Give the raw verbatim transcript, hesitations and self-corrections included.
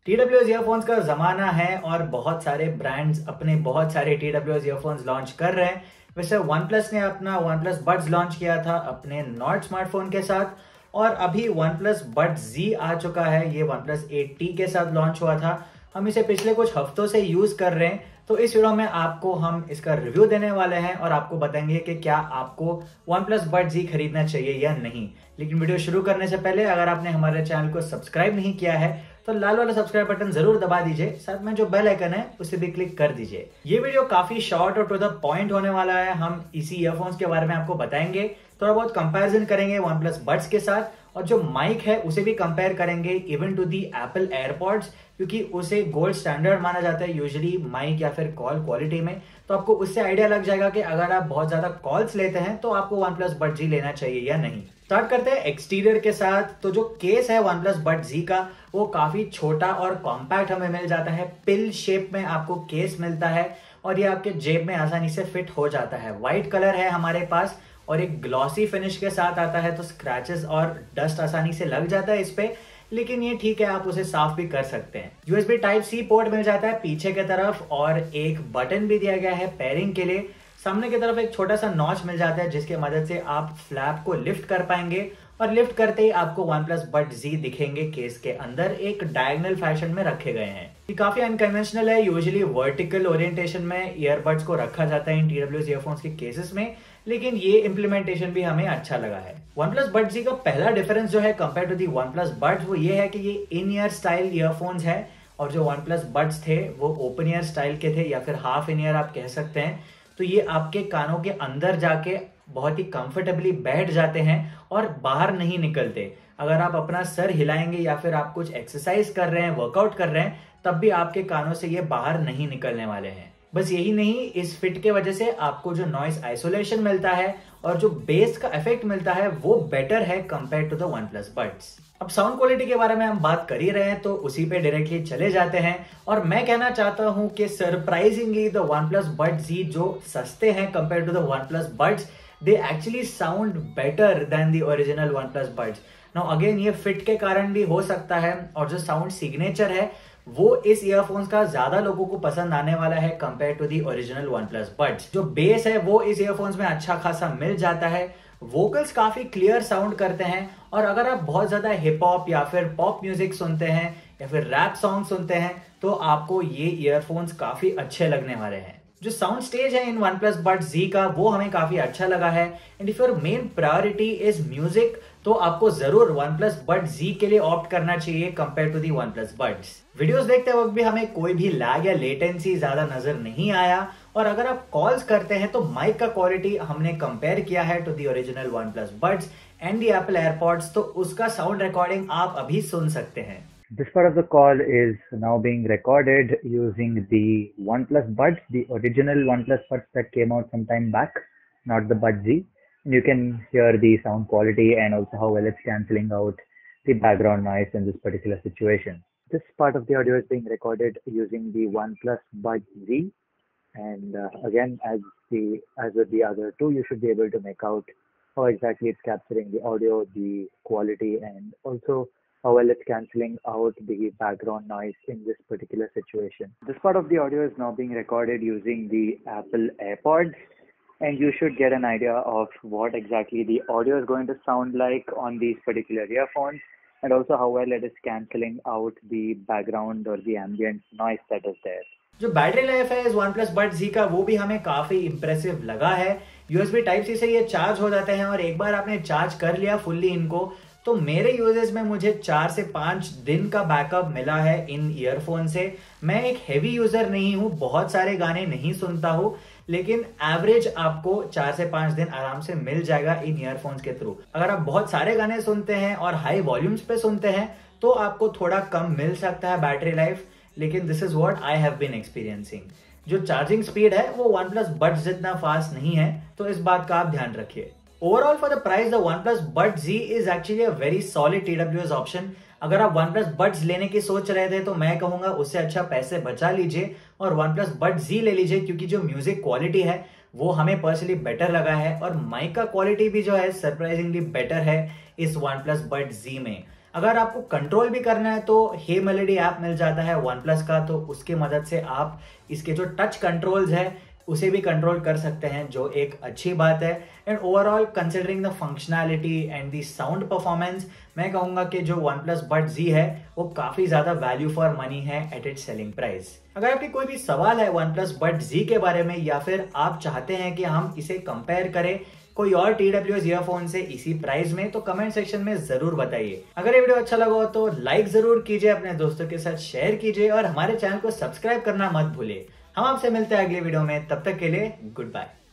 T W S earphones का जमाना है और बहुत सारे ब्रांड्स अपने बहुत सारे T W S earphones launch कर रहे हैं। वैसे OnePlus ने अपना OnePlus Buds लॉन्च किया था अपने नॉट स्मार्टफोन के साथ और अभी OnePlus Buds Z आ चुका है। ये OnePlus एट टी के साथ लॉन्च हुआ था। हम इसे पिछले कुछ हफ्तों से यूज कर रहे हैं, तो इस वीडियो में आपको हम इसका रिव्यू देने वाले हैं और आपको बताएंगे कि क्या आपको OnePlus Buds Z खरीदना चाहिए या नहीं। लेकिन वीडियो शुरू करने से पहले अगर आपने हमारे चैनल को सब्सक्राइब नहीं किया है तो लाल वाला सब्सक्राइब बटन जरूर दबा दीजिए, साथ में जो बेल आइकन है उसे भी क्लिक कर दीजिए। ये वीडियो काफी शॉर्ट और टू द पॉइंट होने वाला है। हम इसी ईयरफोन्स के बारे में आपको बताएंगे, थोड़ा बहुत कंपैरिजन करेंगे OnePlus Buds के साथ और जो माइक है उसे भी कंपेयर करेंगे even to the Apple AirPods, क्योंकि उसे गोल्ड स्टैंडर्ड माना जाता है यूजुअली माइक या फिर कॉल क्वालिटी में। तो आपको उससे आइडिया लग जाएगा कि अगर आप बहुत ज्यादा कॉल्स लेते हैं तो आपको OnePlus Buds Z लेना चाहिए या नहीं। स्टार्ट करते हैं एक्सटीरियर के साथ। तो जो केस है OnePlus Buds Z का वो काफी छोटा और कॉम्पैक्ट हमें मिल जाता है। पिल शेप में आपको केस मिलता है और ये आपके जेब में आसानी से फिट हो जाता है। व्हाइट कलर है हमारे पास और एक ग्लॉसी फिनिश के साथ आता है, तो स्क्रैचेस और डस्ट आसानी से लग जाता है इस पे, लेकिन ये ठीक है, आप उसे साफ भी कर सकते हैं। यूएसबी टाइप सी पोर्ट मिल जाता है पीछे की तरफ और एक बटन भी दिया गया है पेयरिंग के लिए। सामने की तरफ एक छोटा सा नॉच मिल जाता है जिसकी मदद से आप फ्लैप को लिफ्ट कर पाएंगे और लिफ्ट करते ही आपको OnePlus Buds Z दिखेंगे केस के अंदर, एक डायगोनल फैशन में रखे गए हैं। ये काफी अनकन्वेंशनल है। यूजुअली वर्टिकल ओरिएंटेशन में ईयरबड्स को रखा जाता है इन टी डब्ल्यू एस ईयरफोन्स के केसेस में, लेकिन ये इंप्लीमेंटेशन भी हमें अच्छा लगा है। OnePlus Buds Z का पहला डिफरेंस जो है compare to the OnePlus Buds वो ये है कि ये इन ईयर स्टाइल ईयरफोन्स है और जो OnePlus Buds थे वो ओपन ईयर स्टाइल के थे या फिर हाफ इन ईयर आप कह सकते हैं। तो ये आपके कानों के अंदर जाके बहुत ही कंफर्टेबली बैठ जाते हैं और बाहर नहीं निकलते। अगर आप अपना सर हिलाएंगे या फिर आप कुछ एक्सरसाइज कर रहे हैं, वर्कआउट कर रहे हैं, तब भी आपके कानों से ये बाहर नहीं निकलने वाले हैं। बस यही नहीं, इस फिट के वजह से आपको जो नॉइस आइसोलेशन मिलता है और जो बेस का इफेक्ट मिलता है वो बेटर है compare to the OnePlus Buds। अब साउंड क्वालिटी के बारे में हम बात कर ही रहे हैं तो उसी पे डायरेक्टली चले जाते हैं और मैं कहना चाहता हूं कि surprisingly the OnePlus Buds Z जो सस्ते हैं compare to the OnePlus Buds, they actually sound better than the original OnePlus Buds। Now again ये फिट के कारण भी हो सकता है और जो साउंड सिग्नेचर है वो इस ईयरफोन्स का ज्यादा लोगों को पसंद आने वाला है compare to the original OnePlus Buds। जो बेस है वो इस ईयरफोन्स में अच्छा खासा मिल जाता है। वोकल्स काफी क्लियर साउंड करते हैं और अगर आप बहुत ज्यादा हिप हॉप या फिर पॉप म्यूजिक सुनते हैं या फिर रैप सॉन्ग सुनते हैं तो आपको ये ईयरफोन्स काफी अच्छे लगने वाले हैं। जो साउंड स्टेज है इन OnePlus Buds Z का वो हमें काफी अच्छा लगा है। And if your main priority is music तो आपको जरूर OnePlus Buds Z के लिए ऑप्ट करना चाहिए compare to the OnePlus Buds। Videos देखते वक्त भी हमें कोई भी लैग या लेटेंसी ज्यादा नजर नहीं आया और अगर आप कॉल्स करते हैं तो माइक का क्वालिटी हमने कंपेयर किया है to the original OnePlus Buds and the Apple AirPods, तो उसका साउंड रिकॉर्डिंग आप अभी सुन सकते हैं। This part of the call is now being recorded using the OnePlus Buds, the original OnePlus Buds that came out some time back, not the Buds Z. And you can hear the sound quality and also how well it's cancelling out the background noise in this particular situation. This part of the audio is being recorded using the OnePlus Buds Z. And uh, again, as the as with the other two, you should be able to make out how exactly it's capturing the audio, the quality, and also how well it's cancelling out the background noise in this particular situation. This part of the audio is now being recorded using the Apple AirPods, and you should get an idea of what exactly the audio is going to sound like on these particular earphones and also how well it is cancelling out the background or the ambient noise that is there. जो battery life है इस OnePlus Buds Z का वो भी हमें काफी impressive लगा है। यूएसबी टाइप सी से ये चार्ज हो जाते हैं और एक बार आपने चार्ज कर लिया फुल्ली इनको तो मेरे यूजेस में मुझे चार से पांच दिन का बैकअप मिला है इन ईयरफोन से। मैं एक हेवी यूजर नहीं हूं, बहुत सारे गाने नहीं सुनता हूं, लेकिन एवरेज आपको चार से पांच दिन आराम से मिल जाएगा इन ईयरफोन्स के थ्रू। अगर आप बहुत सारे गाने सुनते हैं और हाई वॉल्यूम्स पे सुनते हैं तो आपको थोड़ा कम मिल सकता है बैटरी लाइफ, लेकिन this is what I have been experiencing. जो चार्जिंग स्पीड है वो OnePlus Buds जितना फास्ट नहीं है, तो इस बात का आप ध्यान रखिए। Overall for the price, the OnePlus Buds Z is actually a very solid T W S option। अगर आप OnePlus Buds लेने की सोच रहे थे तो मैं कहूंगा उससे अच्छा पैसे बचा लीजिए और OnePlus Buds Z ले लीजिए, क्योंकि जो म्यूजिक क्वालिटी है वो हमें पर्सनली बेटर लगा है और माइक का क्वालिटी भी जो है सरप्राइजिंगली बेटर है इस OnePlus Buds Z में। अगर आपको कंट्रोल भी करना है तो हे मेलोडी ऐप मिल जाता है वन प्लस का, तो उसकी मदद से आप इसके जो टच कंट्रोल्स है उसे भी कंट्रोल कर सकते हैं, जो एक अच्छी बात है। And overall considering the functionality and the sound performance, मैं कहूंगा कि जो वन प्लस बड जी है वो काफी ज्यादा वैल्यू फॉर मनी है एट इट्स सेलिंग प्राइस। अगर आपके कोई भी सवाल है वन प्लस बड जी के बारे में, या फिर आप चाहते हैं कि हम इसे कंपेयर करें कोई और टी डब्ल्यू एस ईयरफोन से इसी प्राइस में, तो कमेंट सेक्शन में जरूर बताइए। अगर ये वीडियो अच्छा लगा हो तो लाइक जरूर कीजिए, अपने दोस्तों के साथ शेयर कीजिए और हमारे चैनल को सब्सक्राइब करना मत भूलिए। हम आपसे मिलते हैं अगले वीडियो में, तब तक के लिए गुड बाय।